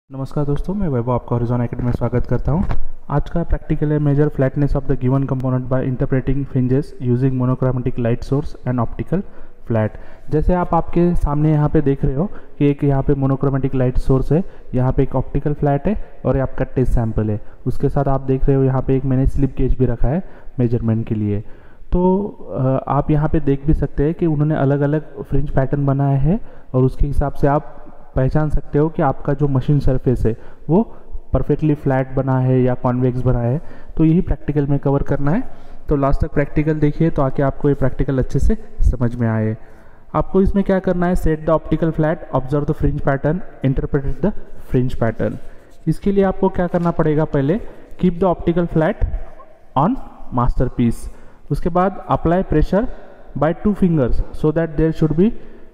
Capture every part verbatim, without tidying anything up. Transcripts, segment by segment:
नमस्कार दोस्तों, मैं वैभव आपका हॉरिजॉन एकेडमी में स्वागत करता हूं। आज का प्रैक्टिकल है measure flatness of the given component by interpreting fringes using monochromatic light source and optical flat. जैसे आप आपके सामने यहाँ पे देख रहे हो कि एक यहाँ पे मोनोक्रोमेटिक लाइट सोर्स है, यहाँ पे एक ऑप्टिकल फ्लैट है और ये आपका टेस्ट सैंपल है। उसके साथ आप देख रहे हो यहाँ पे एक मैंने स्लिप गेज भी रखा है मेजरमेंट के लिए। तो आप यहाँ पे देख भी सकते हैं कि उन्होंने अलग अलग फ्रिंज पैटर्न बनाए हैं और उसके हिसाब से आप पहचान सकते हो कि आपका जो मशीन सरफेस है वो परफेक्टली फ्लैट बना है या कॉन्वेक्स बना है। तो यही प्रैक्टिकल में कवर करना है। तो लास्ट तक प्रैक्टिकल देखिए तो आके आपको ये प्रैक्टिकल अच्छे से समझ में आए। आपको इसमें क्या करना है, set the optical flat, observe the fringe pattern, interpret the fringe pattern. इसके लिए आपको क्या करना पड़ेगा, पहले keep the optical flat on master piece. उसके बाद apply pressure by two fingers so that there should be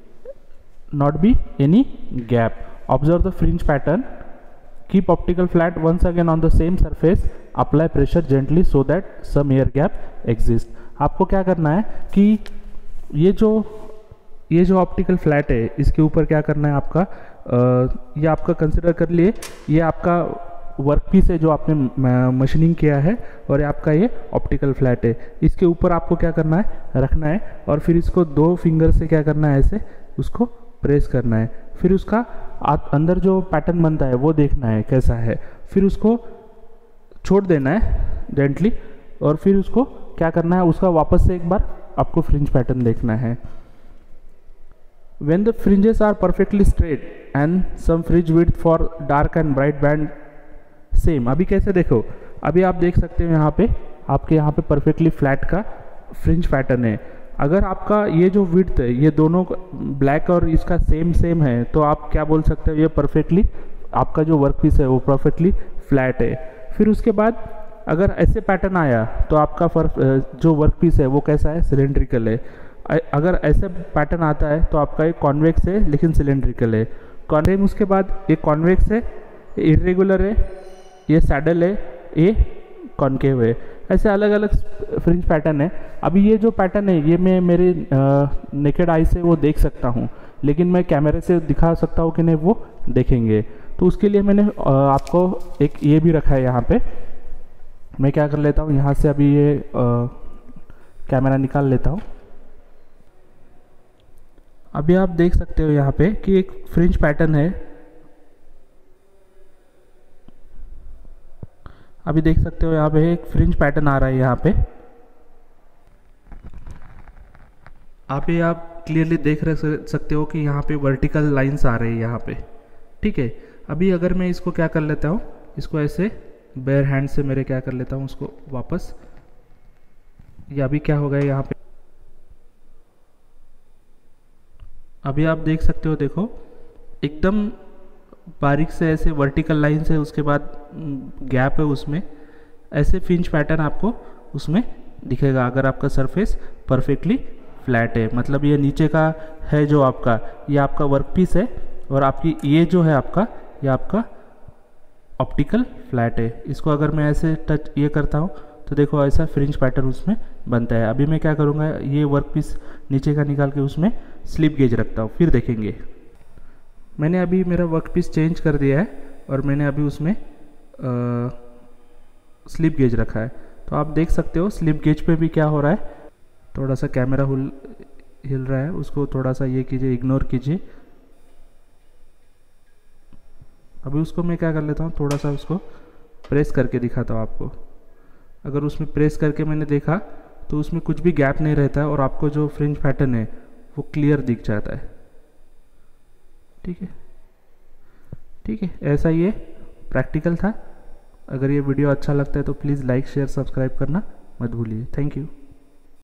not be any gap. Observe the fringe pattern. Keep optical flat once again on the same surface. Apply pressure gently so that some air gap exists. आपको क्या करना है कि ये जो ये जो optical flat है इसके ऊपर क्या करना है आपका, आ, ये आपका कंसिडर कर लिए ये आपका वर्क पीस है जो आपने मशीनिंग किया है और ये आपका ये ऑप्टिकल फ्लैट है। इसके ऊपर आपको क्या करना है, रखना है और फिर इसको दो फिंगर से क्या करना है, ऐसे उसको प्रेस करना है। फिर उसका अंदर जो पैटर्न बनता है वो देखना है कैसा है, फिर उसको छोड़ देना है जेंटली और फिर उसको क्या करना है, उसका वापस से एक बार आपको फ्रिंज पैटर्न देखना है। When the fringes are perfectly straight and some fringe width for dark and bright band same। अभी कैसे देखो, अभी आप देख सकते हो यहाँ पे आपके यहाँ पे परफेक्टली फ्लैट का फ्रिंज पैटर्न है। अगर आपका ये जो विड्थ है ये दोनों ब्लैक और इसका सेम सेम है तो आप क्या बोल सकते हो, ये परफेक्टली आपका जो वर्क पीस है वो परफेक्टली फ्लैट है। फिर उसके बाद अगर ऐसे पैटर्न आया तो आपका जो वर्क पीस है वो कैसा है, सिलेंड्रिकल है। अगर ऐसे पैटर्न आता है तो आपका ये कॉन्वेक्स है लेकिन सिलेंड्रिकल है। कॉन्वेक्स उसके बाद ये कॉन्वेक्स है, इरेगुलर है, ये सैडल है, ये कॉन्केव है। ऐसे अलग अलग फ्रिंज पैटर्न है। अभी ये जो पैटर्न है ये मैं मेरे नेकेड आई से वो देख सकता हूँ, लेकिन मैं कैमरे से दिखा सकता हूँ कि नहीं वो देखेंगे। तो उसके लिए मैंने आ, आपको एक ये भी रखा है यहाँ पे। मैं क्या कर लेता हूँ, यहाँ से अभी ये आ, कैमरा निकाल लेता हूँ। अभी आप देख सकते हो यहाँ पे कि एक फ्रिंज पैटर्न है। अभी देख सकते हो यहाँ पे एक फ्रिंज पैटर्न आ रहा है। यहाँ पे आप ये आप क्लियरली देख रहे सकते हो कि यहाँ पे वर्टिकल लाइंस आ रही है यहाँ पे, ठीक है। अभी अगर मैं इसको क्या कर लेता हूँ, इसको ऐसे बेयर हैंड से मेरे क्या कर लेता हूँ उसको वापस, ये अभी क्या हो गया यहाँ पे, अभी आप देख सकते हो, देखो एकदम बारीक से ऐसे वर्टिकल लाइंस है, उसके बाद गैप है उसमें, ऐसे फ्रिंज पैटर्न आपको उसमें दिखेगा अगर आपका सरफेस परफेक्टली फ्लैट है। मतलब ये नीचे का है जो आपका, ये आपका वर्क पीस है और आपकी ये जो है आपका, ये आपका ऑप्टिकल फ्लैट है। इसको अगर मैं ऐसे टच ये करता हूँ तो देखो ऐसा फ्रिंज पैटर्न उसमें बनता है। अभी मैं क्या करूँगा, ये वर्क पीस नीचे का निकाल के उसमें स्लिप गेज रखता हूँ, फिर देखेंगे। मैंने अभी मेरा वर्क पीस चेंज कर दिया है और मैंने अभी उसमें आ, स्लिप गेज रखा है। तो आप देख सकते हो स्लिप गेज पे भी क्या हो रहा है, थोड़ा सा कैमरा हिल हिल रहा है, उसको थोड़ा सा ये कीजिए, इग्नोर कीजिए। अभी उसको मैं क्या कर लेता हूँ, थोड़ा सा उसको प्रेस करके दिखाता हूँ आपको। अगर उसमें प्रेस करके मैंने देखा तो उसमें कुछ भी गैप नहीं रहता है और आपको जो फ्रिंज पैटर्न है वो क्लियर दिख जाता है, ठीक है। ठीक है, ऐसा ये प्रैक्टिकल था। अगर ये वीडियो अच्छा लगता है तो प्लीज़ लाइक शेयर सब्सक्राइब करना मत भूलिए। Thank you.